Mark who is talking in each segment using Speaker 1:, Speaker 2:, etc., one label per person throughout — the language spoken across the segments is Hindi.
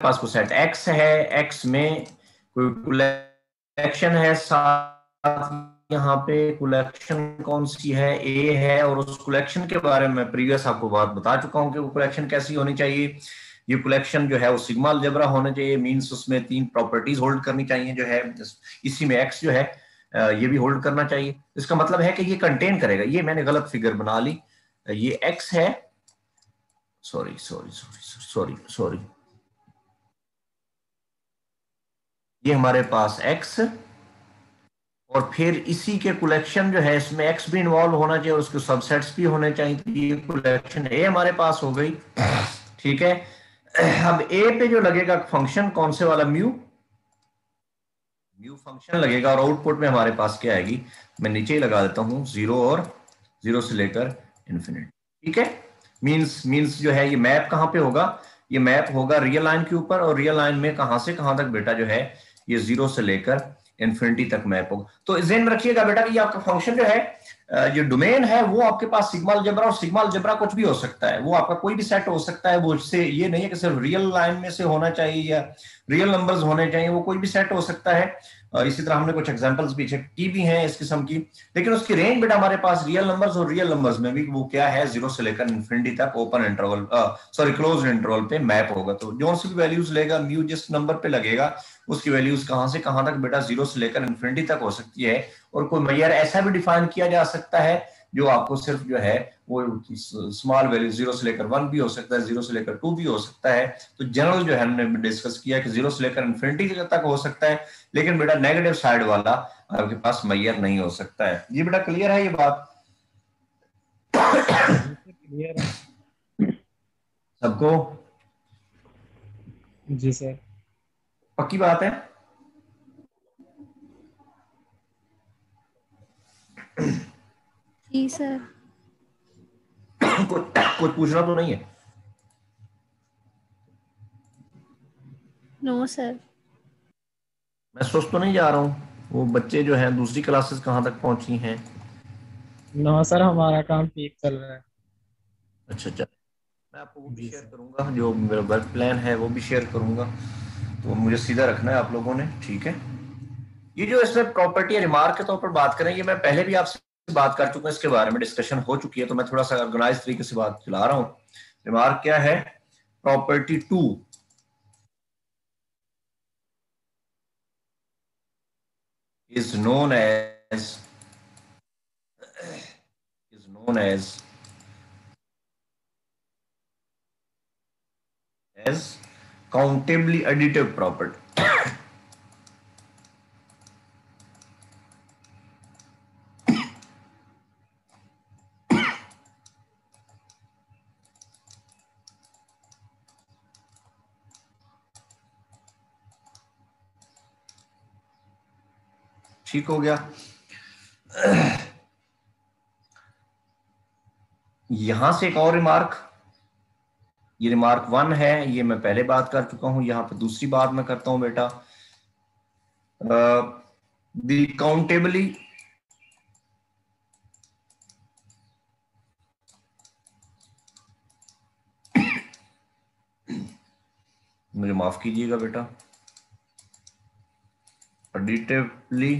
Speaker 1: पास कोई सेट एक्स है, एक्स में कोई कलेक्शन है, साथ यहाँ पे कलेक्शन कौन सी है, ए है, और उस कलेक्शन के बारे में प्रीवियस आपको बात बता चुका हूं कि वो कलेक्शन कैसी होनी चाहिए। ये कलेक्शन जो है वो सिग्मा अलजेब्रा होना चाहिए, मींस उसमें 3 प्रॉपर्टीज होल्ड करनी चाहिए जो है, इसी में एक्स जो है ये भी होल्ड करना चाहिए। इसका मतलब है कि ये कंटेन करेगा, ये मैंने गलत फिगर बना ली, ये एक्स है, sorry sorry sorry sorry sorry, ये हमारे पास एक्स, और फिर इसी के कलेक्शन जो है इसमें एक्स भी इन्वॉल्व होना चाहिए और उसके सबसेट्स भी होने चाहिए। तो ये कलेक्शन ए हमारे पास हो गई, ठीक है। अब ए पे जो लगेगा फंक्शन कौन से वाला, म्यू, म्यू फंक्शन लगेगा, और आउटपुट में हमारे पास क्या आएगी, मैं नीचे ही लगा देता हूं, 0 और 0 से लेकर इन्फिनिटी, ठीक है। मींस जो है ये मैप कहां पे होगा, ये मैप होगा रियल लाइन के ऊपर, और रियल लाइन में कहां से कहां तक बेटा जो है ये 0 से लेकर इन्फिनिटी तक मैप होगा। तो ज़हन में रखिएगा बेटा कि ये आपका फंक्शन जो है, जो डोमेन है वो आपके पास सिग्मा अलजेब्रा, और सिग्मा अलजेब्रा कुछ भी हो सकता है, वो आपका कोई भी सेट हो सकता है, वो इससे ये नहीं है कि सिर्फ रियल लाइन में से होना चाहिए या रियल नंबर्स होने चाहिए, वो कोई भी सेट हो सकता है। इसी तरह हमने कुछ एग्जांपल्स पीछे की भी हैं इस किस्म की, लेकिन उसकी रेंज बेटा हमारे पास रियल नंबर्स, और रियल नंबर्स में भी वो क्या है, 0 से लेकर इन्फिनिटी तक open interval, sorry closed interval पे मैप होगा। तो जो सी भी वैल्यूज लेगा, म्यू जिस नंबर पे लगेगा उसकी वैल्यूज कहां से कहां तक बेटा 0 से लेकर इन्फिनिटी तक हो सकती है। और कोई मैयर ऐसा भी डिफाइन किया जा सकता है जो आपको सिर्फ जो है वो स्मॉल वैल्यू 0 से लेकर 1 भी हो सकता है, 0 से लेकर 2 भी हो सकता है। तो जनरल जो है हमने डिस्कस किया कि 0 से लेकर इन्फिनिटी तक हो सकता है, लेकिन बेटा नेगेटिव साइड वाला आपके पास मैयर नहीं हो सकता है। ये बेटा क्लियर है ये बात
Speaker 2: क्लियर है
Speaker 1: सबको?
Speaker 2: जी सर।
Speaker 1: पक्की बात है?
Speaker 3: जी सर।
Speaker 1: कुछ पूछना तो नहीं है?
Speaker 3: No sir.
Speaker 1: मैं सोच तो नहीं जा रहा हूँ, वो बच्चे जो हैं दूसरी क्लासेस कहाँ तक पहुंची हैं?
Speaker 2: नो सर, हमारा काम ठीक चल रहा है।
Speaker 1: अच्छा अच्छा, मैं आपको वो भी
Speaker 2: जी
Speaker 1: शेयर
Speaker 2: सर।
Speaker 1: करूंगा, जो मेरा वर्क प्लान है वो भी शेयर करूंगा, तो मुझे सीधा रखना है आप लोगों ने, ठीक है। ये जो इसमें प्रॉपर्टी रिमार्क के तौर पर बात करें, ये मैं पहले भी आपसे बात कर चुका हूं, इसके बारे में डिस्कशन हो चुकी है, तो मैं थोड़ा सा ऑर्गेनाइज तरीके से बात चला रहा हूं। रिमार्क क्या है? Property 2 is known as is known as countably additive property। ठीक हो गया। यहां से एक और रिमार्क, ये रिमार्क 1 है, ये मैं पहले बात कर चुका हूं, यहां पे दूसरी बात मैं करता हूं बेटा। द काउंटेबली मुझे माफ कीजिएगा बेटा, एडिटिवली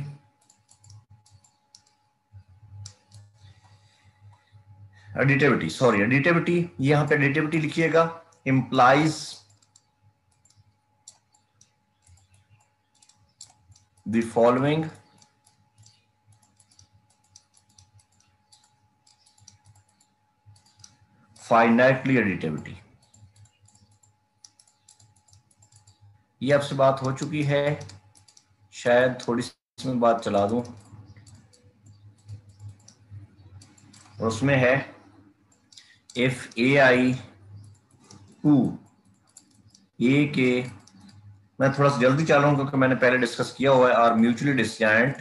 Speaker 1: एडिटिविटी, सॉरी एडिटिविटी, यहां पे एडिटिविटी लिखिएगा, implies the following finitely additivity. ये आपसे बात हो चुकी है, शायद थोड़ी सी इसमें बात चला दूं, और उसमें है इफ ए आई टू ए के, मैं थोड़ा सा जल्दी चल रहा हूं क्योंकि मैंने पहले डिस्कस किया हुआ है, आर म्यूचुअली डिस्जाइंट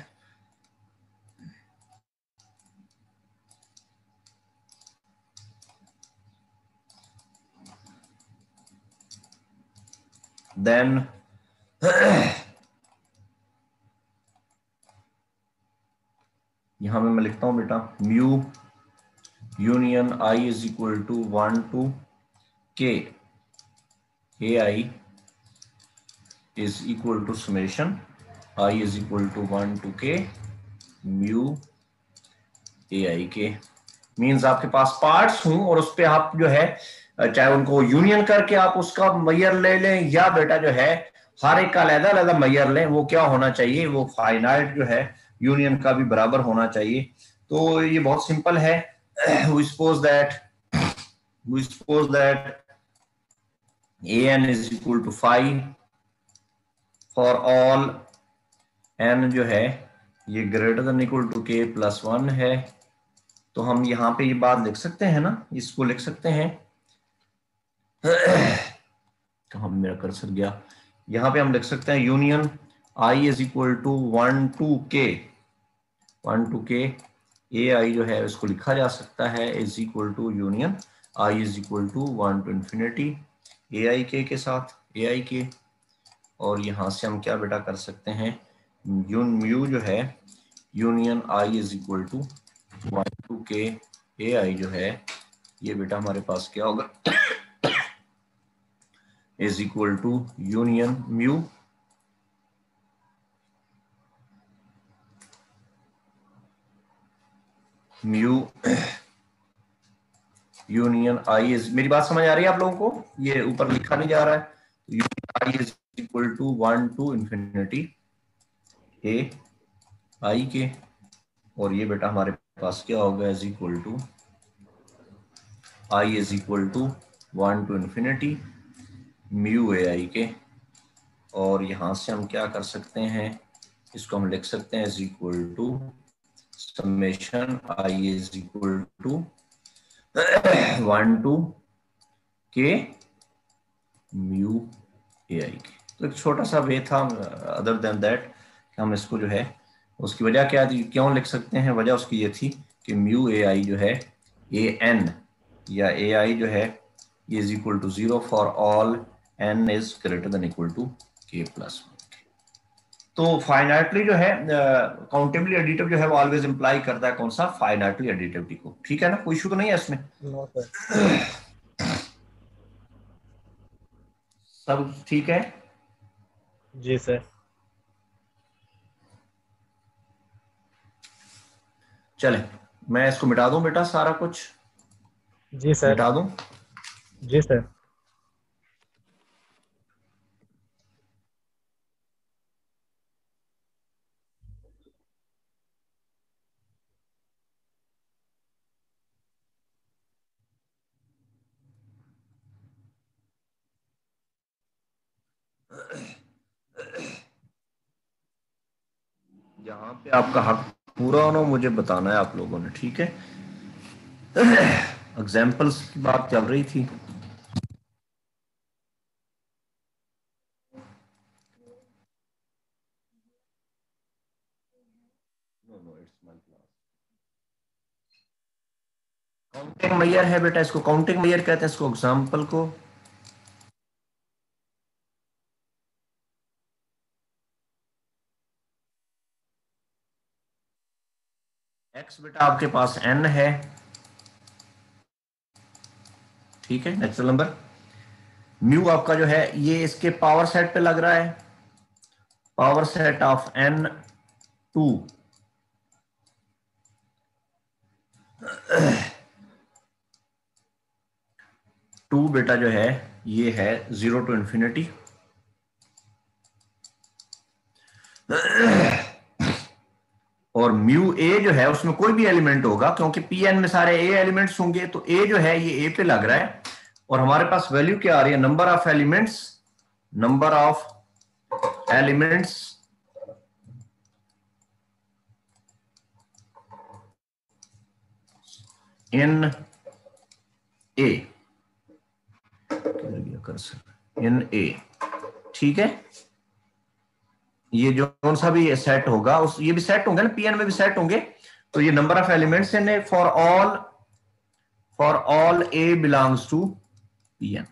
Speaker 1: देन यहां में मैं लिखता हूं बेटा, mu union I is equal to 1 to k, A I is equal to summation I is equal to 1 to k mu A I के। मीन्स आपके पास पार्ट्स हों और उस पे आप जो है चाहे उनको यूनियन करके आप उसका मैयर ले लें, या बेटा जो है हर एक का अलग अलग मैयर लें, वो क्या होना चाहिए, वो फाइनाइट जो है यूनियन का भी बराबर होना चाहिए। तो ये बहुत सिंपल है। we suppose that an is equal to 5 for all n जो है ये greater than equal to k plus 1 है। तो हम यहाँ पे ये बात लिख सकते हैं ना, इसको लिख सकते हैं कहाँ मेरा कर्सर गया, यहाँ पे हम लिख सकते हैं union i is equal to 1 to k A I जो है इसको लिखा जा सकता है is equal to union i is equal to 1 to infinity A I के साथ ए आई के। और यहाँ से हम क्या बेटा कर सकते हैं, म्यू जो है union I is equal to 1 to k A I जो है ये बेटा हमारे पास क्या होगा is equal to union mu union I is, मेरी बात समझ आ रही है आप लोगों को, ये ऊपर लिखा नहीं जा रहा है। Union I is equal to 1 to infinity A I के, और ये बेटा हमारे पास क्या होगा is equal to I is equal to 1 to infinity mu A I के। और यहां से हम क्या कर सकते हैं, इसको हम लिख सकते हैं is equal to summation I is equal to 1 to k mu A I के। तो एक छोटा सा वे था, अदर देन दैट हम इसको जो है उसकी वजह क्या थी, क्यों लिख सकते हैं, वजह उसकी ये थी कि म्यू ए आई जो है ए एन या ए आई जो है is equal to 0 for all n is greater than equal to k plus 1। तो फाइनाइटली जो है काउंटेबली एडिटिव जो है वो ऑलवेज इंप्लाई करता है कौन सा, फाइनाइटली एडिटिविटी को। ठीक है ना, कोई इशू तो नहीं है इसमें?
Speaker 2: No sir.
Speaker 1: सब ठीक है?
Speaker 2: जी सर।
Speaker 1: चले मैं इसको मिटा दूं बेटा, सारा कुछ
Speaker 2: जी सर।
Speaker 1: मिटा दूं।
Speaker 2: जी सर।
Speaker 1: यहाँ पे आपका हक पूरा होना मुझे बताना है आप लोगों ने, ठीक है? एग्जाम्पल्स की बात चल रही थी। काउंटिंग मैयर है बेटा, इसको काउंटिंग मैयर कहते हैं, इसको एग्जाम्पल को। एक्स बेटा आपके पास n है, ठीक है, नेचुरल नंबर। म्यू आपका जो है ये इसके पावर सेट पे लग रहा है, power set of n 2। Two बेटा जो है ये है 0 to इंफिनिटी। और म्यू ए जो है उसमें कोई भी एलिमेंट होगा, क्योंकि पी एन में सारे ए एलिमेंट्स होंगे, तो ए जो है ये ए पे लग रहा है। और हमारे पास वैल्यू क्या आ रही है, number of elements in A, in A, ठीक है। ये जो कौन सा भी सेट होगा उस, ये भी सेट होंगे ना, पीएन में भी सेट होंगे। तो ये number of elements in A for all A belongs to PN.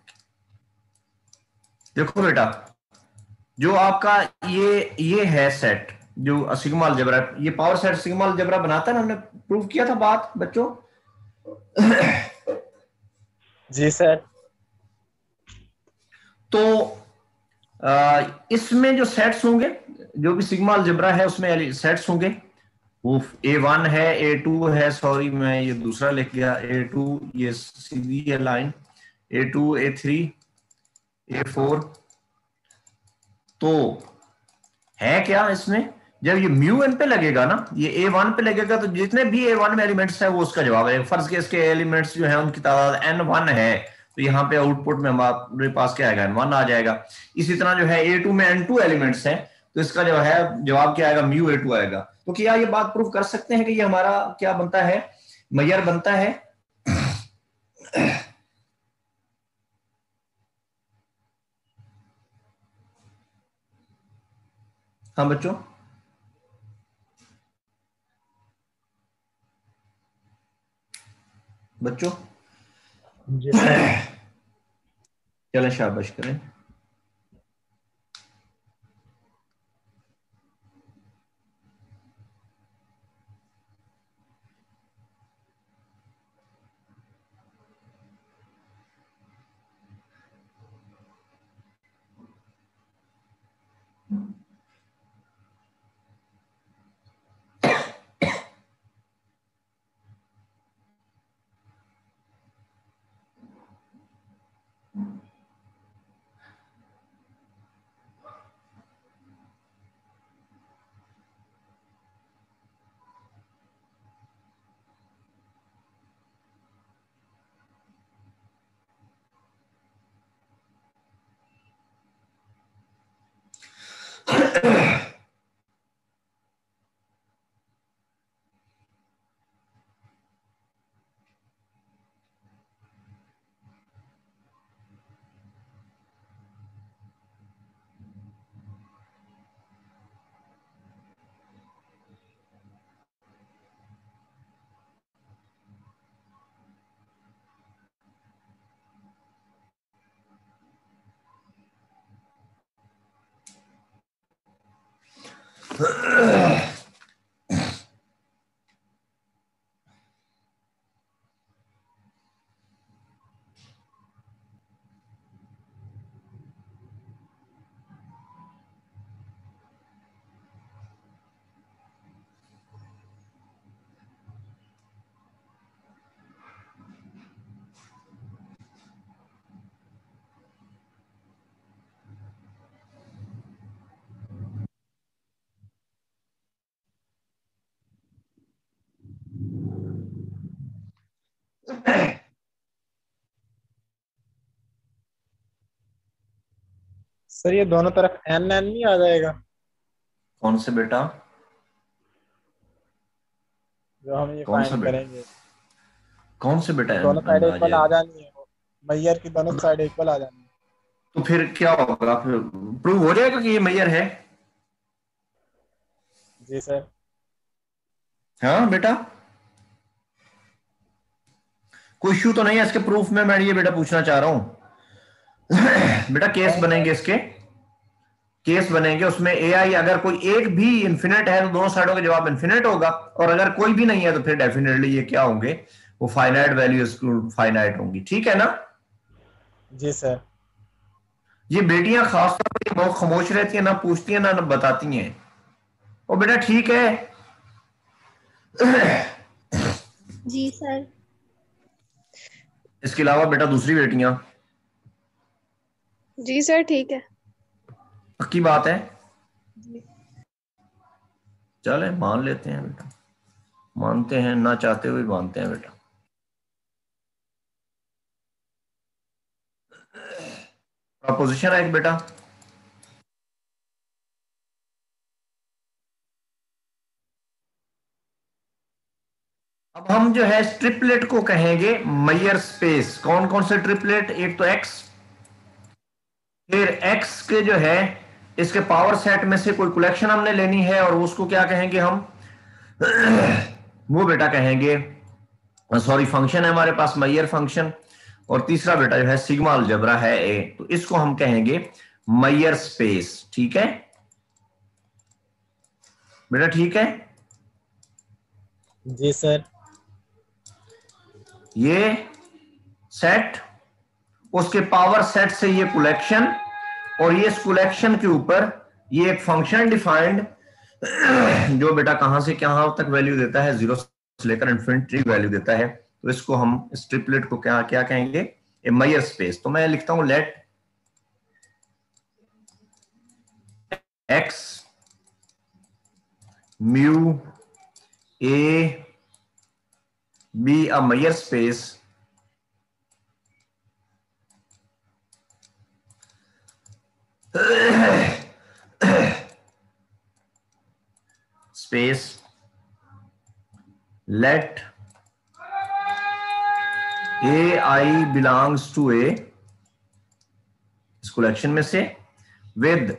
Speaker 1: देखो बेटा जो आपका ये है सेट जो सिग्मा अलजेब्रा, ये पावर सेट सिग्मा अलजेब्रा बनाता है ना, हमने प्रूव किया था बात बच्चों।
Speaker 2: जी सर।
Speaker 1: तो इसमें जो सेट्स होंगे, जो भी सिग्मा अलजेब्रा है उसमें सेट्स होंगे, वो A1 है, A2 है, सॉरी मैं ये दूसरा लिख गया, A2 ये सीधी है लाइन, A2 A3 A4, तो है क्या इसमें, जब ये म्यू एन पे लगेगा ना, ये A1 पे लगेगा, तो जितने भी A1 में एलिमेंट्स है वो उसका जवाब है। फर्ज के इसके एलिमेंट्स जो है उनकी तादाद N1 है, तो यहाँ पे आउटपुट में हमारे पास क्या आएगा, N1 आ जाएगा। इसी तरह जो है A2 में N2 एलिमेंट्स हैं, तो इसका जो है जवाब क्या आएगा, म्यू A2 आएगा। तो क्या ये बात प्रूव कर सकते हैं कि ये हमारा क्या बनता है, मैयर बनता है? हाँ बच्चों, बच्चों
Speaker 2: जी सर।
Speaker 1: चलें शाबाश करें।
Speaker 2: सर ये दोनों तरफ एन एन नहीं आ जाएगा,
Speaker 1: कौन से बेटा,
Speaker 2: जो हम ये
Speaker 1: कौन सा
Speaker 2: फाइंड
Speaker 1: बेटा,
Speaker 2: करेंगे?
Speaker 1: कौन से बेटा
Speaker 2: दोनों साइड
Speaker 1: आ
Speaker 2: इक्वल आ
Speaker 1: जाएगा?
Speaker 2: जानी है, वो मैयर की दोनों साइड इक्वल आ जानी है।
Speaker 1: तो फिर क्या होगा, फिर प्रूव हो जाएगा कि ये मैयर है?
Speaker 2: जी सर।
Speaker 1: हाँ बेटा, कोई इश्यू तो नहीं है इसके प्रूफ में, मैं ये बेटा पूछना चाह रहा हूं। बेटा केस
Speaker 2: नहीं सर।
Speaker 1: बनेंगे इसके, केस बनेंगे, उसमें ए आई अगर कोई एक भी इन्फिनिट है तो दोनों साइडों का जवाब इन्फिनिट होगा, और अगर कोई भी नहीं है तो फिर डेफिनेटली ये क्या होंगे, वो फाइनाइट वैल्यूज फाइनाइट होंगी, ठीक है ना?
Speaker 2: जी सर।
Speaker 1: ये बेटियां खासतौर पर बहुत खामोश रहती है, ना पूछती है ना बताती हैं। ओ बेटा ठीक है।
Speaker 3: जी सर।
Speaker 1: इसके अलावा बेटा दूसरी बेटियां,
Speaker 3: जी सर ठीक है।
Speaker 1: पक्की बात है?
Speaker 3: जी।
Speaker 1: चले मान लेते हैं बेटा, मानते हैं, ना चाहते हुए मानते हैं बेटा। प्रपोजिशन है एक बेटा, अब हम जो है ट्रिपलेट को कहेंगे मैयर स्पेस। कौन कौन से ट्रिपलेट, एक तो एक्स, फिर एक्स के जो है इसके पावर सेट में से कोई कलेक्शन हमने लेनी है, और उसको क्या कहेंगे हम, वो बेटा कहेंगे, सॉरी फंक्शन है हमारे पास मैयर फंक्शन, और तीसरा बेटा जो है सिग्मा अलजेब्रा है ए, तो इसको हम कहेंगे मैयर स्पेस, ठीक है बेटा, ठीक है?
Speaker 2: जी सर।
Speaker 1: ये सेट, उसके पावर सेट से ये कलेक्शन, और ये इस कलेक्शन के ऊपर ये एक फंक्शन डिफाइंड जो बेटा कहां से कहां तक वैल्यू देता है, 0 से लेकर इन्फिनिटी वैल्यू देता है। तो इसको हम इस ट्रिपलेट को क्या क्या कहेंगे, ए मेयर स्पेस। तो मैं लिखता हूं let X mu A B a measure space space let ai belongs to a, इस कलेक्शन में से with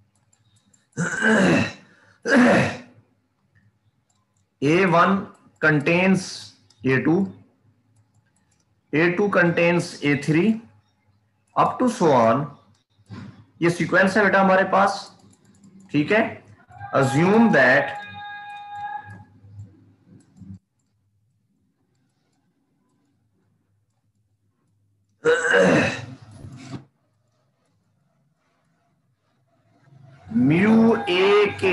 Speaker 1: a1 contains a2, a2 contains a3 up to so on। ये सीक्वेंस है बेटा हमारे पास, ठीक है। assume that mu a k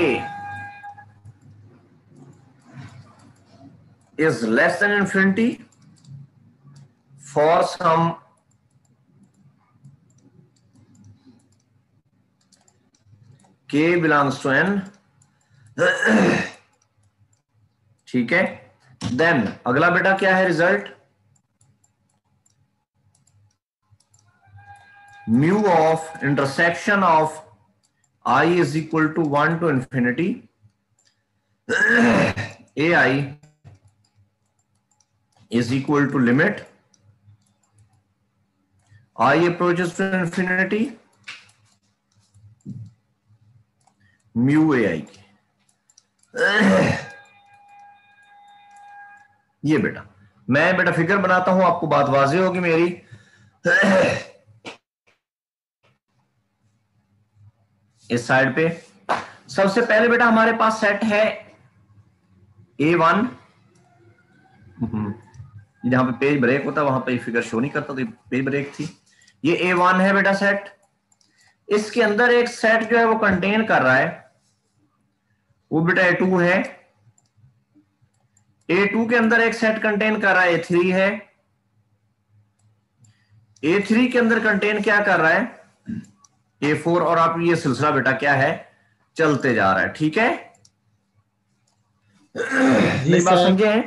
Speaker 1: is less than infinity for some k belongs to n, ठीक है। देन अगला बेटा क्या है result, mu of intersection of I is equal to 1 to infinity ai is equal to limit I approaches to infinity mu ai। ये बेटा मैं बेटा फिगर बनाता हूं, आपको बात वाज़ेह होगी मेरी। इस साइड पे सबसे पहले बेटा हमारे पास सेट है A1, जहां पे पेज ब्रेक होता वहां पे फिगर शो नहीं करता, तो पेज ब्रेक थी। ये A1 है बेटा सेट, इसके अंदर एक सेट जो है वो कंटेन कर रहा है, वो बेटा A2 है। A2 के अंदर एक सेट कंटेन कर रहा है A3 है। A3 के अंदर कंटेन क्या कर रहा है A4, और आप ये सिलसिला बेटा क्या है चलते जा रहा है, ठीक है। मेरी बात समझे हैं?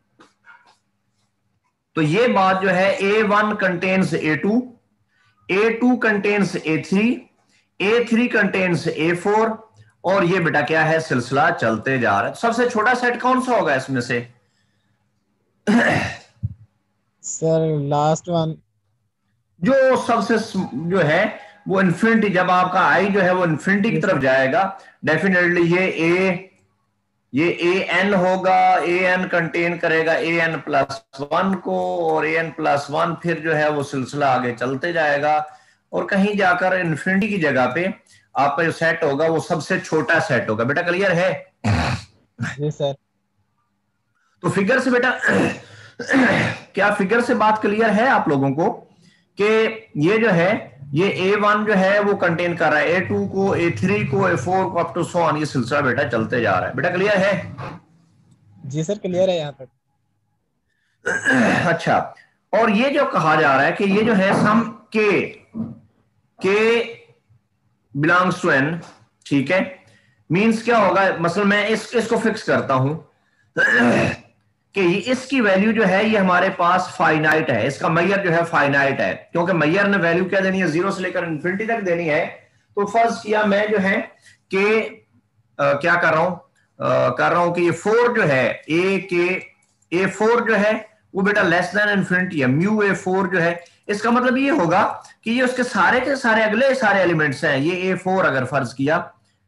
Speaker 1: तो ये बात जो है A1 contains A2, A2 contains A3, A3 contains A4, और ये बेटा क्या है सिलसिला चलते जा रहा है। सबसे छोटा सेट कौन सा होगा इसमें से?
Speaker 2: सर लास्ट वन,
Speaker 1: जो सबसे जो है वो इन्फिनिटी, जब आपका आई जो है वो इन्फिनिटी की तरफ जाएगा, डेफिनेटली ये ए एन होगा, ए एन कंटेन करेगा ए एन प्लस 1 को, और ए एन प्लस 1 फिर जो है वो सिलसिला आगे चलते जाएगा, और कहीं जाकर इन्फिनिटी की जगह पे आपका जो सेट होगा वो सबसे छोटा सेट होगा। बेटा क्लियर है?
Speaker 2: जी सर।
Speaker 1: तो फिगर से बेटा क्या फिगर से बात क्लियर है आप लोगों को कि ये जो है ये A1 जो है वो कंटेन कर रहा है A2 को, A3 को, A4 को, अप टू सो ऑन, ये सिलसिला बेटा चलते जा रहा है। बेटा क्लियर है?
Speaker 2: जी सर क्लियर है यहाँ तक।
Speaker 1: अच्छा, और ये जो कहा जा रहा है कि ये जो है sum K belongs to N, ठीक है, मींस क्या होगा, मतलब मैं इसको फिक्स करता हूं कि इसकी वैल्यू जो है ये हमारे पास फाइनाइट है, इसका मैयर जो है फाइनाइट है, क्योंकि मैयर ने वैल्यू क्या देनी है 0 से लेकर इन्फिनिटी तक देनी है। तो फर्ज किया मैं जो है कि क्या कर रहा हूं कि ये 4 जो है A4 जो है वो बेटा लेस देन इन्फिनिटी है, म्यू A4 जो है, इसका मतलब ये होगा कि ये उसके सारे के सारे अगले सारे एलिमेंट्स हैं। ये A4 अगर फर्ज किया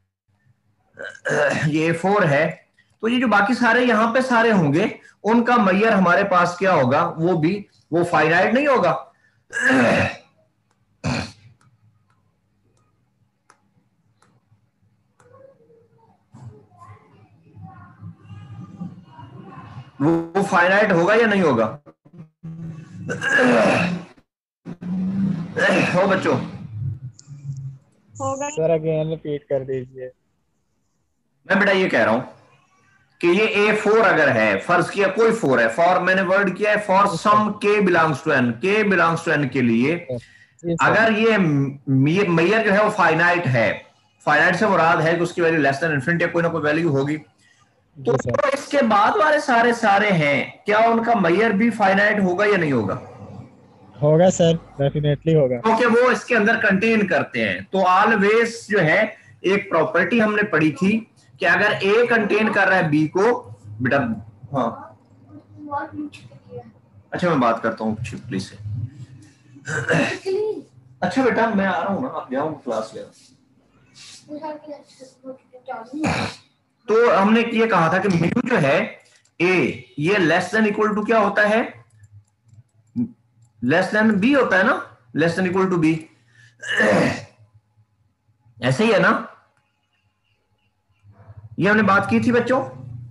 Speaker 1: ये A4 है, तो ये जो बाकी सारे यहां पे सारे होंगे उनका मैयर हमारे पास क्या होगा, वो फाइनाइट नहीं होगा। वो फाइनाइट होगा या नहीं होगा? हो बच्चों?
Speaker 3: होगा।
Speaker 2: सर अगेन रिपीट कर दीजिए।
Speaker 1: मैं बेटा ये कह रहा हूं कि ये A4 अगर है, फर्ज किया कोई 4 है, फॉर मैंने वर्ड किया है फॉर
Speaker 2: जी sir.
Speaker 1: Sum K belongs to N, K belongs to N के लिए
Speaker 2: सर जी सर।
Speaker 1: अगर ये मैयर जो है वो फाइनाइट है, फाइनाइट से मुराद है कि उसकी वैल्यू लेस देन इन्फिनिटी, कोई ना कोई वैल्यू होगी, तो
Speaker 2: जी सर।
Speaker 1: इसके बाद वाले सारे सारे हैं, क्या उनका मैयर भी फाइनाइट होगा या नहीं होगा?
Speaker 2: होगा सर, डेफिनेटली होगा।
Speaker 1: क्योंकि वो इसके अंदर कंटेन करते हैं। तो ऑलवेज जो है एक प्रॉपर्टी हमने पढ़ी थी कि अगर ए कंटेन कर रहा है बी को, बेटा हाँ अच्छा मैं बात करता हूँ शिफ्टली से। अच्छा बेटा मैं आ रहा हूँ ना, आप जाओ क्लास ले। तो हमने ये कहा था कि म्यू जो है ए, ये लेस देन इक्वल टू क्या होता है? लेस देन बी होता है ना, less than equal to B, ऐसे ही है ना? ये हमने बात की थी बच्चों,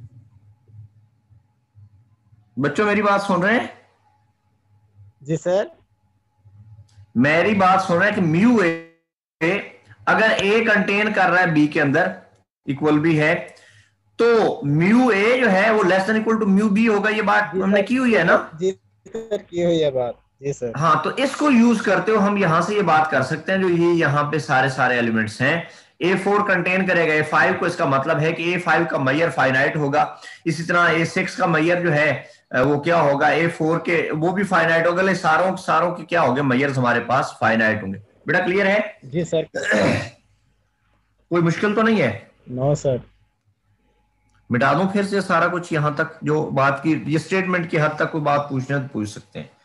Speaker 1: बच्चों मेरी बात सुन रहे हैं?
Speaker 2: जी सर।
Speaker 1: मेरी बात सुन रहे हैं कि म्यू ए अगर ए कंटेन कर रहा है बी के अंदर, इक्वल बी है, तो म्यू ए जो है वो less than equal to mu B होगा। ये बात
Speaker 2: जी
Speaker 1: हमने
Speaker 2: सर,
Speaker 1: की हुई है ना?
Speaker 2: जी सर, की हुई है बात। जी सर।
Speaker 1: हाँ, तो इसको यूज करते हो हम यहां से ये बात कर सकते हैं, जो ये यहाँ पे सारे सारे एलिमेंट्स हैं, A4 कंटेन करेगा A5 को, इसका मतलब है कि A5 का मैयर फाइनाइट होगा। इसी तरह A6 का मैयर जो है वो क्या होगा, A4 के वो भी फाइनाइट होगा। सारों सारों के क्या होंगे, मैयर्स हमारे पास फाइनाइट होंगे। बेटा क्लियर है?
Speaker 2: जी सर।
Speaker 1: कोई मुश्किल तो नहीं है?
Speaker 2: No sir.
Speaker 1: मिटा दूं फिर से सारा कुछ, यहां तक जो बात की, ये स्टेटमेंट की हद तक कोई बात पूछना तो पूछ सकते हैं।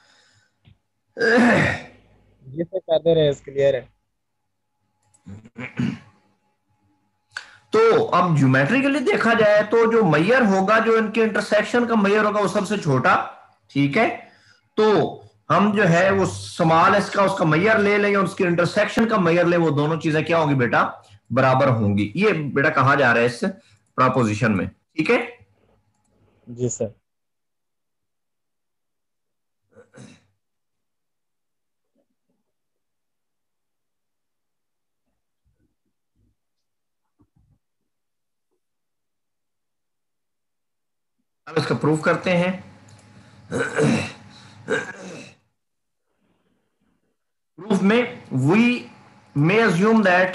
Speaker 2: जी सर, कर दे रहे, क्लियर है।
Speaker 1: तो अब ज्योमेट्रिकली देखा जाए तो जो मैयर होगा, जो इनके इंटरसेक्शन का मैयर होगा वो सबसे छोटा, ठीक है? तो हम जो है वो स्मॉल इसका उसका मैयर ले लें और उसके इंटरसेक्शन का मैयर ले, वो दोनों चीजें क्या होंगी बेटा, बराबर होंगी। ये बेटा कहा जा रहा है इस प्रोपोजिशन में, ठीक है?
Speaker 2: जी सर।
Speaker 1: अब इसका प्रूफ करते हैं। प्रूफ में we may assume that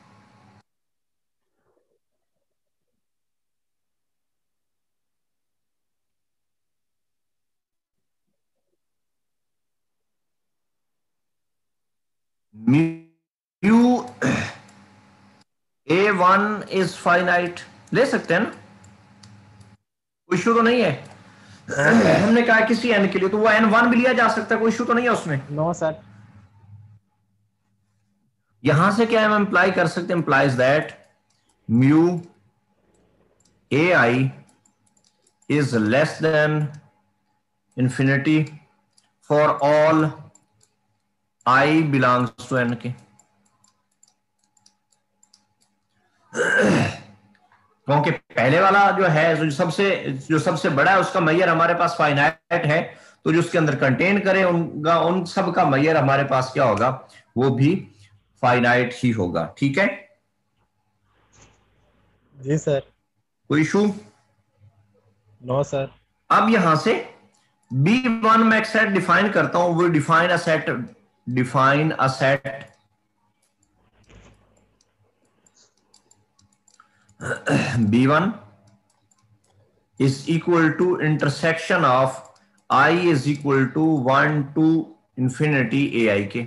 Speaker 1: mu A1 is finite, ले सकते हैं ना, कोई इशू तो नहीं है। हमने कहा किसी n के लिए, तो वो n1 भी लिया जा सकता है, कोई इशू तो नहीं है उसमें।
Speaker 2: No sir.
Speaker 1: यहां से क्या हम इंप्लाई कर सकते हैं, implies that mu AI is less than infinity for all I belongs to n के। क्योंकि पहले वाला जो है, जो सबसे बड़ा है, उसका मैयर हमारे पास फाइनाइट है, तो जो उसके अंदर कंटेन करे उनका, उन सब का मैयर हमारे पास क्या होगा, वो भी फाइनाइट ही होगा, ठीक है?
Speaker 2: जी सर।
Speaker 1: कोई इशू?
Speaker 2: No sir.
Speaker 1: अब यहां से B1 में एक सेट डिफाइन करता हूं, वो define a set B1 is equal to intersection of I is equal to 1 to infinity AI के,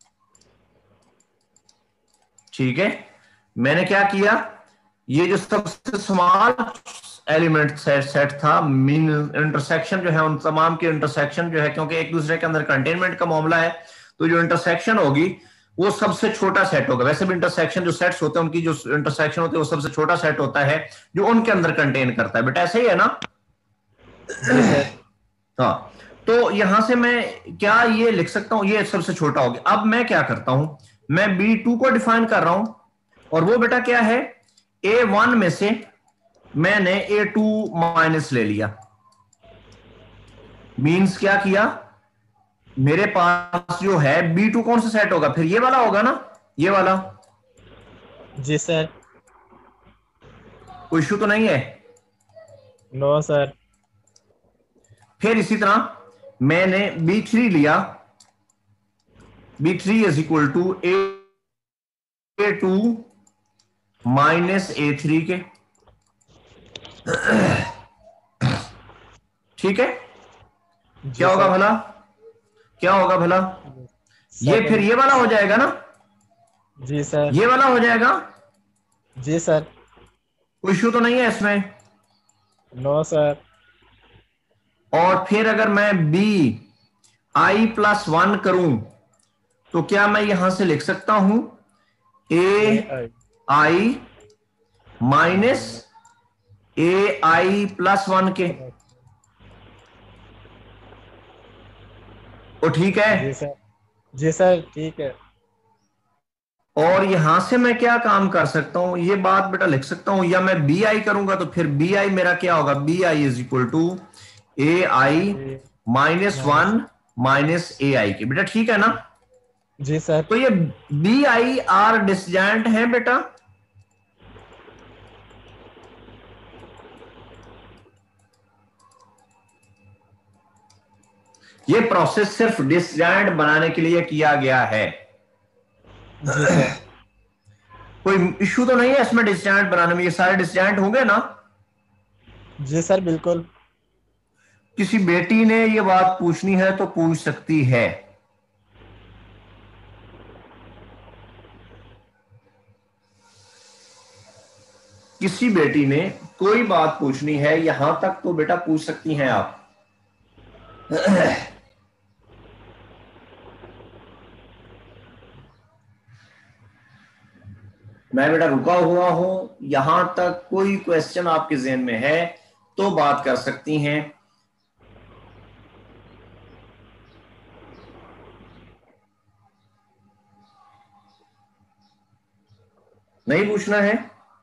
Speaker 1: ठीक है? मैंने क्या किया, ये जो सबसे स्मॉल एलिमेंट सेट था, मीन इंटरसेक्शन जो है उन तमाम के इंटरसेक्शन जो है, क्योंकि एक दूसरे के अंदर कंटेनमेंट का मामला है, तो जो इंटरसेक्शन होगी वो सबसे छोटा सेट होगा। वैसे भी इंटरसेक्शन जो सेट्स होते हैं, उनकी जो इंटरसेक्शन होते हैं वो सबसे छोटा सेट होता है जो उनके अंदर कंटेन करता है। बेटा ऐसा ही है ना?
Speaker 2: जी सर।
Speaker 1: हाँ, तो यहां से मैं क्या ये लिख सकता हूं, ये सबसे छोटा हो गया। अब मैं क्या करता हूं, मैं B2 को डिफाइन कर रहा हूं, और वो बेटा क्या है, A1 में से मैंने A2 माइनस ले लिया। मींस क्या किया, मेरे पास जो है B2 कौन सा सेट होगा, फिर ये वाला होगा ना, ये वाला।
Speaker 2: जी सर।
Speaker 1: कोई इशू तो नहीं है?
Speaker 2: No sir.
Speaker 1: फिर इसी तरह मैंने B3 लिया, B3 is equal to A2 minus A3 के, ठीक है। क्या
Speaker 2: जी
Speaker 1: होगा
Speaker 2: सर।
Speaker 1: भला, क्या होगा भला? ये फिर
Speaker 2: सेकंड।
Speaker 1: ये वाला हो जाएगा ना,
Speaker 2: जी सर।
Speaker 1: ये वाला हो जाएगा।
Speaker 2: जी सर।
Speaker 1: कोई इशू तो नहीं है इसमें?
Speaker 2: No sir.
Speaker 1: और फिर अगर मैं BI+1 करूं तो क्या मैं यहां से लिख सकता हूं
Speaker 2: A
Speaker 1: AI
Speaker 2: I
Speaker 1: minus
Speaker 2: minus
Speaker 1: AI+1 के? तो ठीक है।
Speaker 2: जी सर। जी सर ठीक है।
Speaker 1: और यहां से मैं क्या काम कर सकता हूं, ये बात बेटा लिख सकता हूं, या मैं BI करूंगा तो फिर BI मेरा क्या होगा, BI is equal to AI
Speaker 2: A
Speaker 1: -1
Speaker 2: minus.
Speaker 1: Minus AI के, बेटा ठीक है ना?
Speaker 2: जी सर।
Speaker 1: तो ये BI डिसजेंट है बेटा। ये प्रोसेस सिर्फ डिसजेंट बनाने के लिए किया गया है।
Speaker 2: जी सर।
Speaker 1: कोई इश्यू तो नहीं है इसमें डिसजेंट बनाने में, ये सारे डिसजेंट होंगे ना?
Speaker 2: जी सर बिल्कुल।
Speaker 1: किसी बेटी ने ये बात पूछनी है तो पूछ सकती है। किसी बेटी ने कोई बात पूछनी है यहां तक तो बेटा पूछ सकती हैं आप। मैं बेटा रुका हुआ हूं, यहां तक कोई क्वेश्चन आपके जहन में है तो बात कर सकती हैं। नहीं पूछना है?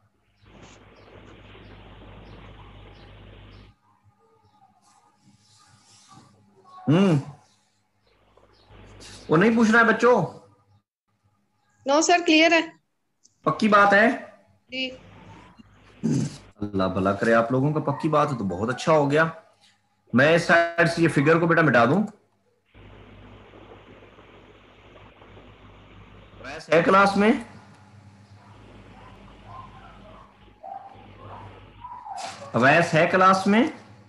Speaker 1: वो नहीं पूछना है बच्चों?
Speaker 3: नो सर क्लियर है।
Speaker 1: पक्की बात है?
Speaker 3: जी।
Speaker 1: अल्लाह भला करे आप लोगों का, पक्की बात है तो बहुत अच्छा हो गया। मैं इस साइड से ये फिगर को बेटा मिटा दूं। वैसे है क्लास में? अवैस है क्लास में?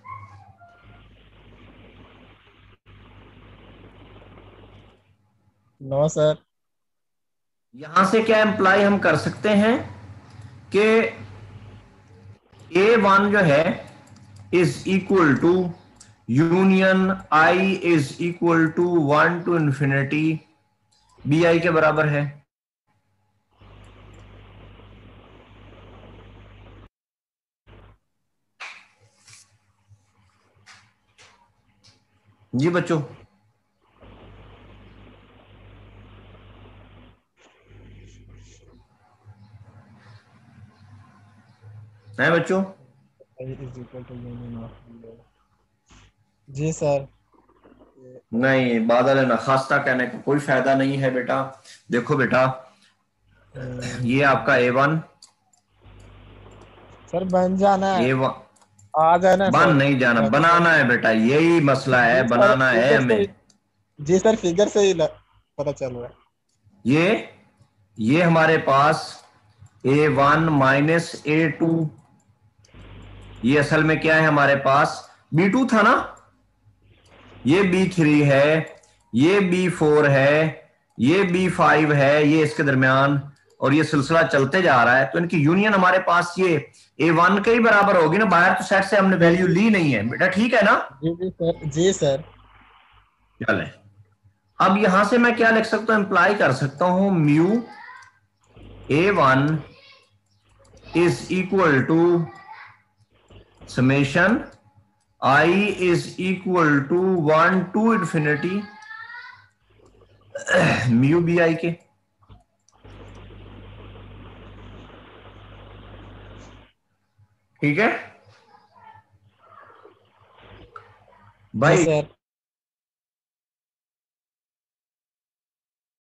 Speaker 2: No sir.
Speaker 1: यहां से क्या एम्प्लाई हम कर सकते हैं कि A1 जो है is equal to union I is equal to 1 to infinity BI के बराबर है। जी बच्चों, है बच्चों?
Speaker 2: Is equal to union of. जी सर।
Speaker 1: नहीं, बादल नखास्ता कहने का कोई फायदा नहीं है बेटा। देखो बेटा, ये आपका A1,
Speaker 2: सर बन जाना है।
Speaker 1: A1
Speaker 2: आ जाना है
Speaker 1: बन
Speaker 2: सर।
Speaker 1: नहीं जाना,
Speaker 2: बन जाना।
Speaker 1: बनाना है बेटा, यही मसला है,
Speaker 2: जी सर
Speaker 1: बनाना है
Speaker 2: फिगर से
Speaker 1: हमें।
Speaker 2: ही। जी सर फिगर से ही पता चल रहा है।
Speaker 1: ये ये हमारे पास A1 माइनस A2, ये असल में क्या है हमारे पास, B2 था ना, ये B3 है, ये B4 है, ये B5 है, ये इसके दरमियान, और ये सिलसिला चलते जा रहा है। तो इनकी यूनियन हमारे पास ये A1 के ही बराबर होगी ना, बाहर तो सेट से हमने
Speaker 2: जी
Speaker 1: वैल्यू ली नहीं है बेटा, ठीक है ना?
Speaker 2: जी जी सर। जी सर।
Speaker 1: चले, अब यहां से मैं क्या लिख सकता हूं, इंप्लाई कर सकता हूं mu A1 is equal to summation I is equal to 1 to infinity mu BI के। ठीक है
Speaker 2: जी
Speaker 1: भाई?
Speaker 2: सर।